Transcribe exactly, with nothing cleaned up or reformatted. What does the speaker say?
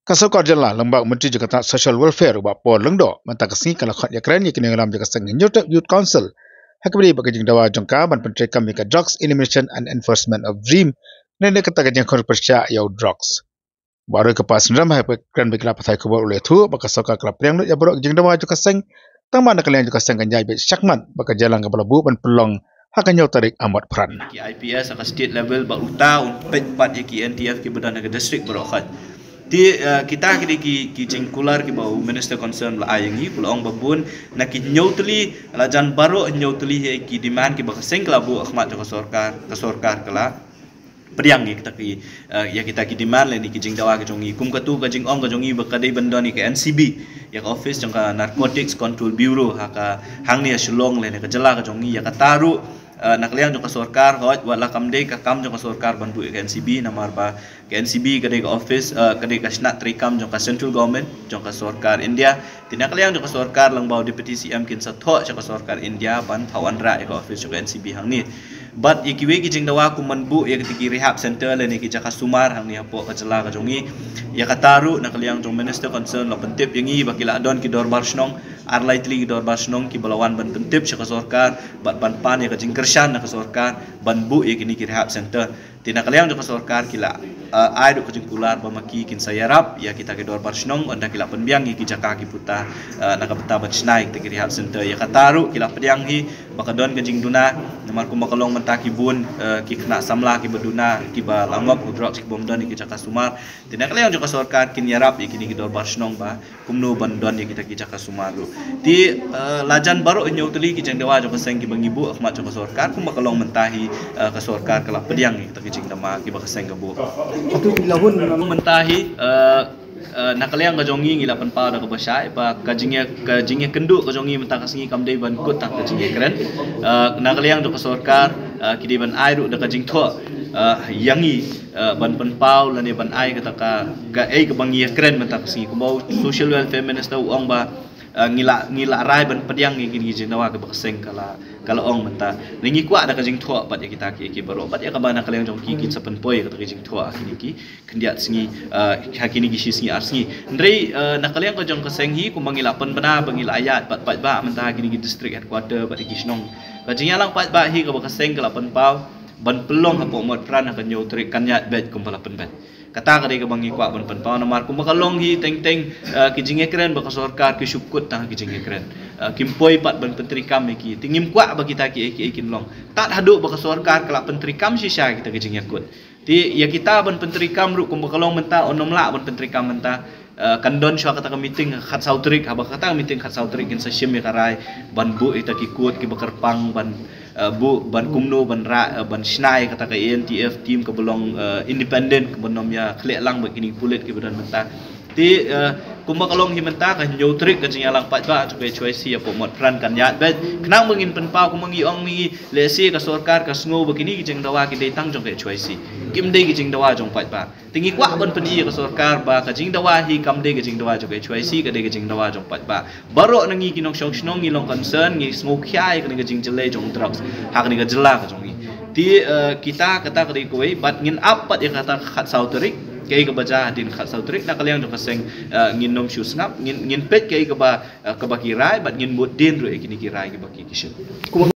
Kasar Korjan lah lembag Menteri Jabatan Social Welfare ubah Paul Lengdo mentang kesini kalau khot yakran yang kini dalam jaga sengin Youth Council hakbri bagi jing dawa jangka ban penteri kami ke Drugs Elimination and Enforcement of Dream nende kata gajang khot persya yau drugs baru ke pas ndam hakbri bagi lapa thai kubur oleh tu baka soka kelap yang ya borok jing dawa jaga seng taman nak kalian jaga seng ganjai bet syakman baka jalan ke balabu ban pelong hakan yau tarik amat peran ki I P S akan state level ba uta unpet pat ki N T F ki badan ke district berokhat di uh, kita kini ki ki cingkular ki bau minister concern la ayangi kulong babun nak ki nyotli lajan baru nyotli he ki demand ki bakaseng kelabu akhmat ke sorkar ke sorkar kala priang ni kita ki uh, ya kita ki demand le ni ki jing dawa ke jongi kum katu ke jing ong ke jongi bakadai benda ni ke N C B ya ke office jangka narcotics control bureau haka hang ni shulong le ke jela ke jongi ya ka taru Uh, nak liang jangka sorkar hoj wala kamde ka kam jangka sorkar bantu ke N C B namar ba ke N C B kadai ke office uh, kadai ka snat trikam jangka central government jangka sorkar India tinak liang jangka sorkar lang bau deputy C M kin satho jangka sorkar India ban thawan ra ke office jangka N C B hang ni but ikiwe ki jing dawa ku manbu ya ketiki rehab center le ni ki jaka sumar hang ni apo ka jela ka jongi ya kataru nak liang jong minister concern la pentip yangi bakila adon ki dor barsnong ar lightly dor barsnong ki balawan ban pentip jaka sorkar bat ban pan ya ka jing kershan nak sorkar ban bu ya kini ki rehab center tina kaliang jaka sorkar kila uh, ai do kujingkular bamaki kin sayarap ya kita ke dor barsnong onda kila penbiang ki jaka ki puta uh, nak beta bat snai ki rehab center ya kataru kila pediang hi bakadon ke jing duna namar ku makalong mentaki bun uh, ki kena samla ki beduna ki ba langop drugs ki bomdan ki jaka sumar tina kaliang jaka sorkar kin yarap ya kini ki dor barsnong ba kumno bandon ya kita ki jaka sumaru di uh, lajan baru nyotli ki jang dewa jaka seng ki bangibu akhmat jaka sorkar ku makalong mentahi uh, ke sorkar kala pediang kita ki jing dama ki ba seng gabu itu dilahun mentahi uh, Uh, nak kalian kajongi ngila penpau dah kebasai, ba kajingnya kajingnya kenduk kajongi mentang kasingi kamdei ban kut tak kajingnya keren. Uh, nak kalian dah kesorkar uh, kidi ban air dah kajing tua uh, yangi uh, ban penpau lani ban air kata ka ga ai kebangi keren mentang kasingi kubau social welfare minister uang ba uh, ngila ngila rai ban pediang ngini jenawa ke bakaseng kala kalau ong menta ringi kuat ada kajing tua pat ya kita ki ki baru pat ya kabana kalian jong ki ki sapen poi kata kajing tua kini ki kendiat singi hakini ki singi arsingi ndrei nak kalian ko jong kesenghi ku mangila pen bena bangil ayat pat pat ba menta kini ki district headquarter pat ki snong kajing alang pat ba hi ka bakaseng kala pen pau ban pelong apo mod pran akan nyotrik kanyat bet kumpala pen bet kata kadai ke bangi kuat ban pen pau namar ku makalong hi teng teng ki jing ekren ba sorkar ki syukut tah ki jing ekren kimpoi pat ban penteri kam ki tingim kuat bagi kita ki ki kin long tak haduk ba sorkar kala penteri kam sisa kita ki jing yakut ti ya kita ban penteri kam ru ku makalong menta onom la ban penteri kam menta kandon syua kata ka meeting khat sautrik haba kata meeting khat sautrik kin sa shim ya karai ban bu ita ki kut ki bakar pang ban uh, bu ban kumno ban ra uh, ban snai kata ka A N T F team ke belong uh, independent ke benom ya khlek lang begini pulit ki badan menta ti uh, kumba kalong himenta ka nyotrik ka jingalang pat ba chupe choice ya pomot pran kan yat bet kenang mengin penpau ku mengi ong mi lesi ka sorkar ka sngo begini ki jing dawa ki dei tang jong ke choice kim dei ki jing dawa jong pat ba tingi kwa ban peni ka sorkar ba ka jing dawa hi kam dei ki jing dawa jong ke choice ka dei ki jing dawa jong pat ba baro nangi ki nok shong snong ngi long concern ngi sngo khyai ka ni ka jing jele jong drugs ha ka ni ka jela ka jong ti uh, kita kata ka dei koi bat ngin up pat ya kata khat sauterik kay ka baja din khat sautrik na kaliang do kaseng uh, ngin nom shoes ngap ngin ngin pet kay ka ba uh, ka bakirai bat ngin bot din ro ikini kirai ka baki kishin